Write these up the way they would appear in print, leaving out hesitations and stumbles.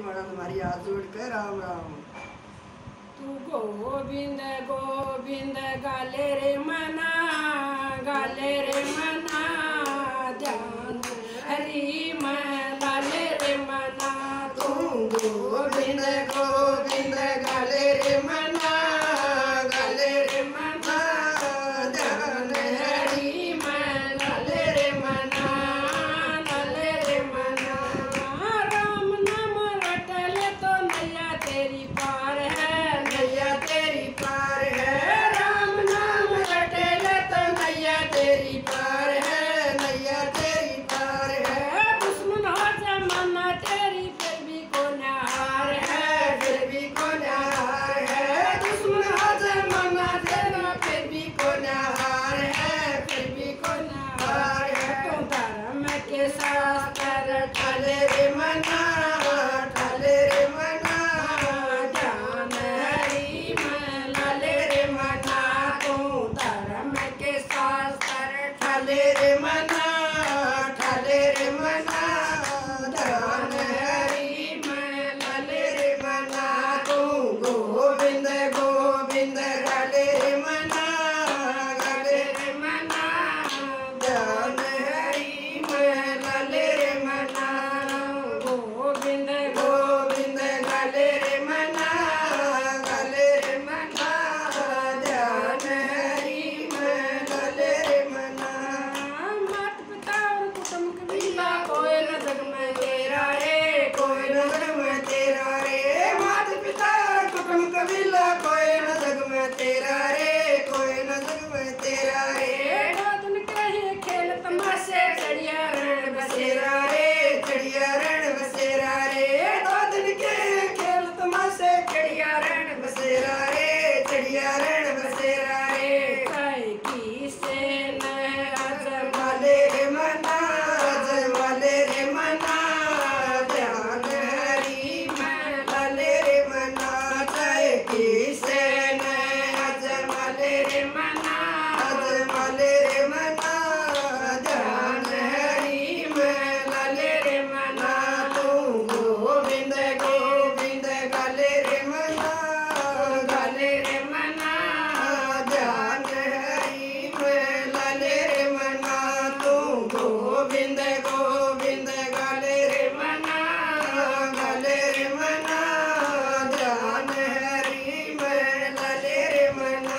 माड़ा तुम्हारी हाथ जोड़ कर राम राम। तू गोविंद गोविंद गाले रे मना, गाले रे मना, ध्यान हरि में लाले रे मना। तू गोविंद गोविंद गाले रे मना, गाले रे मना, ध्यान हरि में लाले रे मना, लाले रे मना। राम नाम रटले तो नैया तेरी पार है, नैया तेरी पार है। राम नाम रटले तो नैया तेरी पार है, नैया तेरी पार है। दुश्मन हो जमाना तेरी फिर भी को हार है, फिर भी को हार है। दुश्मन हो जमाना तेरा फिर भी को हार है, फिर भी को हार है। तू धर्म के शास्त्र ठाले रे मना, ठाले रे मना, ध्यान हरि में लाले रे मना। तू धर्म के शास्त्र ठाले रे मना, ठाले रे मना, ध्यान हरि में लाले रे मना। तू गोविंद गोविंद गाले रे मना, गाले रे मना, ध्यान हरि में लाले रे मना। गोविंद गोविंद गाले रे मना, गाले रे मना, ध्यान हरि में लाले रे मना। मात पिता और कुटुंब कबीला कोई न जग में तेरा रे, कोई न जग में तेरा रे। मात पिता कुटुंब कबीला कोई न जग में तेरा रे, कोई न जग में तेरा रे। दिन कहे खेल तमाशे चढ़िया रण बसेरा रे, चढ़िया रण बसेरा रे। दो दिन के खेल तमाशे चढ़िया रण बसेरा रे, चढ़िया रण बसेरा रे। की से न वाले रे मना, वाले रे मना, ध्यान हरि में लाले रे मना। जय की सेन वाले रे मना, वाले रे मना, ध्यान हरि में लाले रे मना। तू गोविंद गोविंद गाले रे मना, गाले रे मना, ध्यान हरि में लाले रे मना। तू गोविंद गोविंद गाले रे मना, गाले रे मना, ध्यान हरि में लाले रे मना।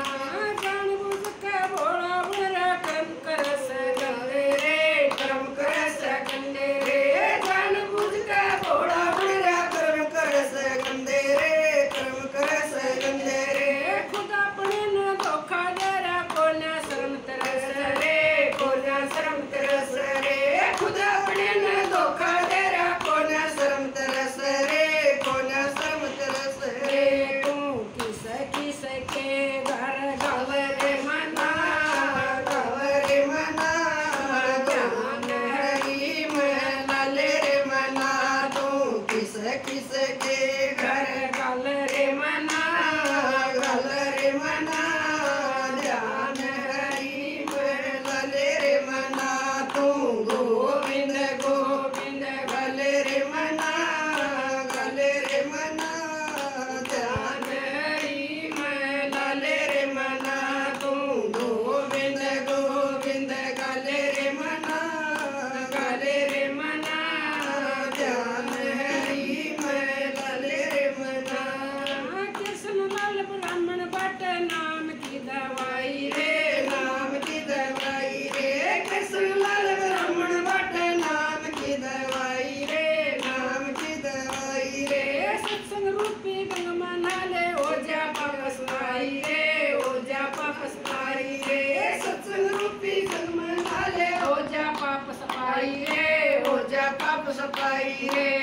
जान बुझ के भोला बुरा कर्म कर सकंदे रे, कर्म कर सकंदे रे। जान बुझ के भोला बुरा कर्म कर सकंदे रे, कर्म कर सकंदे रे। खुद अपने न धोखा दे रा को न शर्म तरस रे, को न शर्म तरस रे। खुद अपने न धोखा दे रा को न शर्म तरस रे, को न शर्म तरस रे। तू किस किस के घर गव रे मना, गव रे मना, ध्यान हरि में लाले रे मना। तू किस किस के घर गल रे मना, गल रे मना, ध्यान हरि में लाले रे मना। तू गोविंद गोविंद गाले रे मना, गाले रे मना, ध्यान हरि में लाले रे मना। तू गोविंद गोविंद गाले रे मना, गाले रे मना, ध्यान हरि में लाले रे मना। कृष्ण लाल ब्राह्मण बट नाम की दवाई रे, नाम की दवाई रे। कृष्ण लाल ब्राह्मण भट्ट नाम की दवाई रे, नाम की दवाई रे। सत्संग रूपी गंगा नाले हो जा वापस आई रे, हो जा वापस आई रे। सत्संग रूपी संग में नाले हो जा वापस आई रे, हो जा पाप सफाई रे।